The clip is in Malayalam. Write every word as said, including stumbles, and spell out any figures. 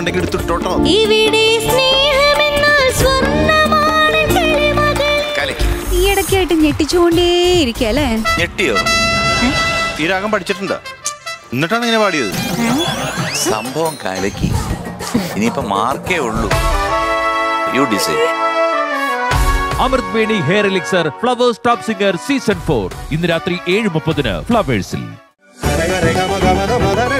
ഉണ്ടെങ്കിൽ എടുത്തിട്ടോട്ടോ. ഈ ഇടയ്ക്കായിട്ട് ഞെട്ടിച്ചുകൊണ്ടേയിരിക്കല്ലേ? ഞെട്ടിയോ? ഈ രാഗം പഠിച്ചിട്ടുണ്ടോ? എന്നിട്ടാണ് ഇങ്ങനെ പാടിയത്. സംഭവം കലക്കി. ഇനിയിപ്പോ മാർക്കേ ഉള്ളൂ. U decide. Amrit Veni hair elixir Flowers top singer season four ഇന്ന് രാത്രി ഏഴ് മുപ്പതിന് ഫ്ലവേഴ്സിൽ.